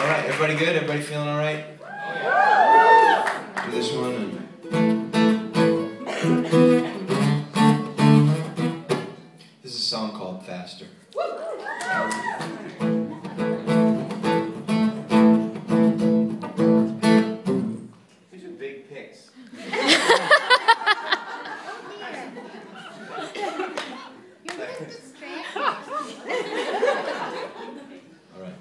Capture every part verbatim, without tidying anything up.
Alright, everybody good? Everybody feeling alright? Do this one. This is a song called Faster. These are big picks. Alright.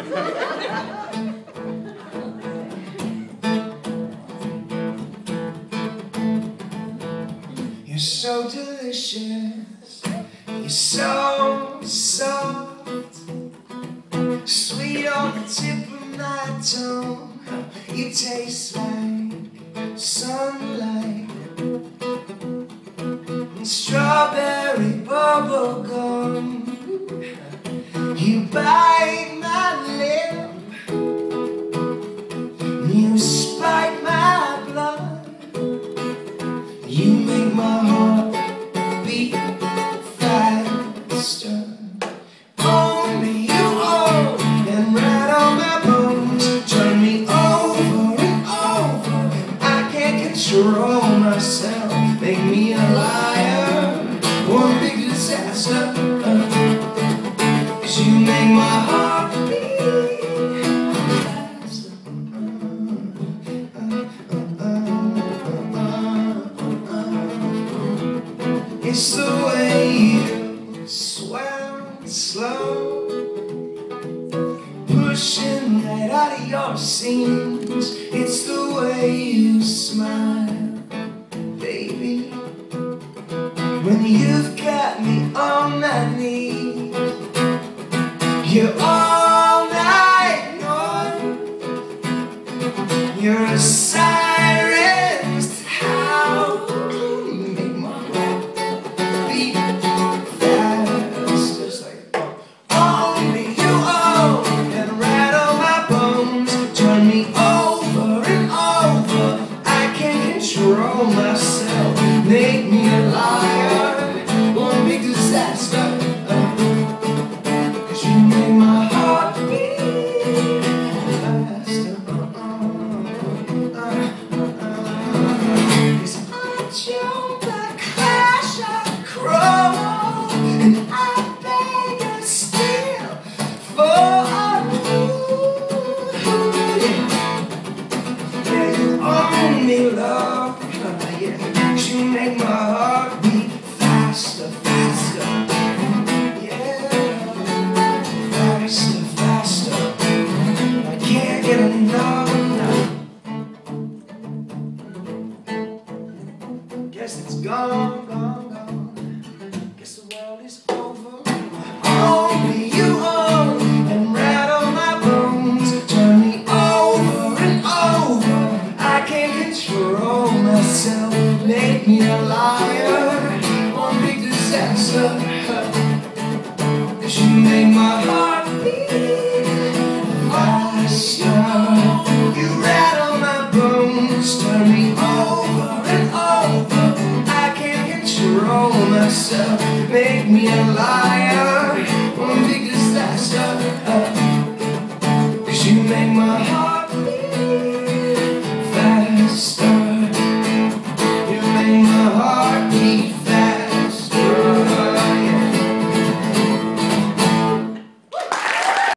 You're so delicious, you're so soft, sweet on the tip of my tongue. You taste like sunlight and strawberry bubble gum. You bite my lip, you spike my blood. You make my heart beat faster. Only you hold and rattle my bones, turn me over and over. I can't control myself, make me a liar, one big disaster. Cause you make my heart beat faster. It's the way you swell slow, pushing right out of your seams. It's the way you smile, baby, when you've got me on my knees. You're all night long, you're a siren's howl. Control myself, make me a liar, one big disaster. Cause you make my heart beat faster. Cause I jump, I crash, I crawl, and I beg and steal for you. Yeah, you own me, love. You make my heart beat faster, faster. Yeah, faster, faster. I can't get enough now. Guess it's gone, gone, gone. Guess the world is over. Only you own and rattle my bones, turn me over and over. I can't control myself, make me a liar, one big disaster. Cause you make my heart beat faster. You rattle my bones, turn me over and over. I can't control myself, make me a liar.